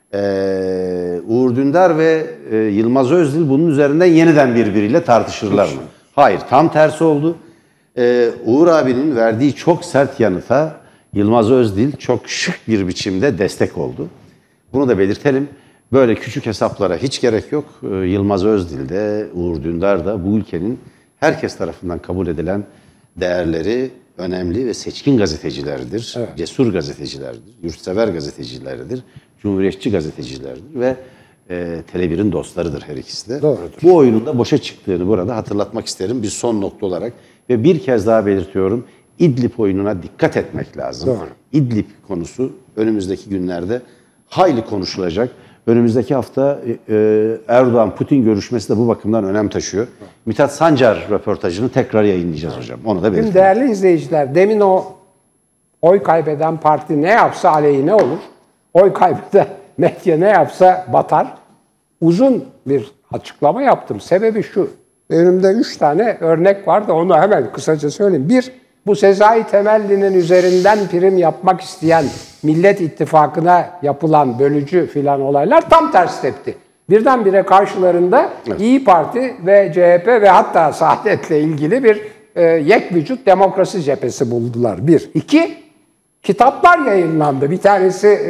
Uğur Dündar ve Yılmaz Özdil bunun üzerinden yeniden birbiriyle tartışırlar mı? Hayır, tam tersi oldu. Uğur abinin verdiği çok sert yanıta Yılmaz Özdil çok şık bir biçimde destek oldu. Bunu da belirtelim. Böyle küçük hesaplara hiç gerek yok. Yılmaz Özdil de, Uğur Dündar da bu ülkenin herkes tarafından kabul edilen değerleri, önemli ve seçkin gazetecilerdir. Evet. Cesur gazetecilerdir, yurtsever gazetecilerdir, cumhuriyetçi gazetecilerdir ve Tele1'in dostlarıdır her ikisi de. Doğrudur. Bu oyunun da boşa çıktığını burada hatırlatmak isterim bir son nokta olarak. Ve bir kez daha belirtiyorum, İdlib oyununa dikkat etmek lazım. Doğru. İdlib konusu önümüzdeki günlerde hayli konuşulacak. Önümüzdeki hafta Erdoğan-Putin görüşmesi de bu bakımdan önem taşıyor. Mithat Sancar röportajını tekrar yayınlayacağız hocam. Onu da belirtelim. Şimdi değerli izleyiciler, demin o oy kaybeden parti ne yapsa aleyhine olur. Oy kaybeden medya ne yapsa batar. Uzun bir açıklama yaptım. Sebebi şu. Önümde 3 tane örnek var da onu hemen kısaca söyleyeyim. Bir, bu Sezai Temelli'nin üzerinden prim yapmak isteyen Millet İttifakı'na yapılan bölücü filan olaylar tam ters tepti. Birdenbire karşılarında İyi Parti ve CHP ve hatta Saadet'le ilgili bir yek vücut demokrasi cephesi buldular. Bir. İki, kitaplar yayınlandı. Bir tanesi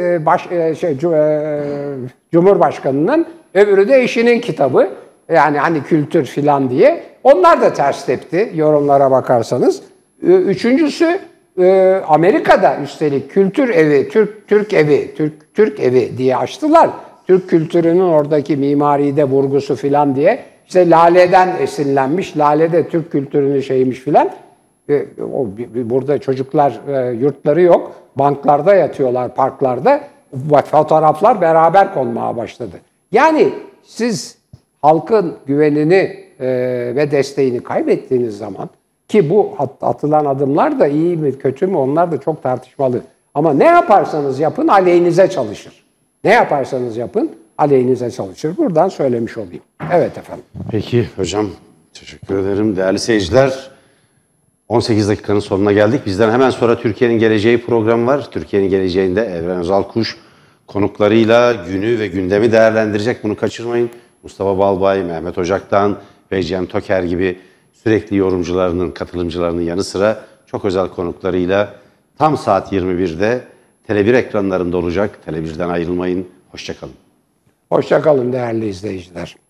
Cumhurbaşkanı'nın, öbürü de eşinin kitabı. Yani hani kültür filan diye. Onlar da ters tepti yorumlara bakarsanız. Üçüncüsü Amerika'da üstelik kültür evi, Türk evi diye açtılar. Türk kültürünün oradaki mimaride vurgusu filan diye. İşte Lale'den esinlenmiş. Lale de Türk kültürünün şeymiş filan. Burada çocuklar yurtları yok. Banklarda yatıyorlar, parklarda. Fotoğraflar beraber konmaya başladı. Yani siz halkın güvenini ve desteğini kaybettiğiniz zaman, ki bu atılan adımlar da iyi mi kötü mü onlar da çok tartışmalı. Ama ne yaparsanız yapın aleyhinize çalışır. Ne yaparsanız yapın aleyhinize çalışır. Buradan söylemiş olayım. Evet efendim. Peki hocam, teşekkür ederim. Değerli seyirciler, 18 dakikanın sonuna geldik. Bizden hemen sonra Türkiye'nin Geleceği programı var. Türkiye'nin Geleceği'nde Evren Özalkuş konuklarıyla günü ve gündemi değerlendirecek. Bunu kaçırmayın. Mustafa Balbay, Mehmet Ocak'tan ve Cem Toker gibi sürekli yorumcularının, katılımcılarının yanı sıra çok özel konuklarıyla tam saat 21'de Tele1 ekranlarında olacak. Tele1'den ayrılmayın. Hoşça kalın. Hoşça kalın değerli izleyiciler.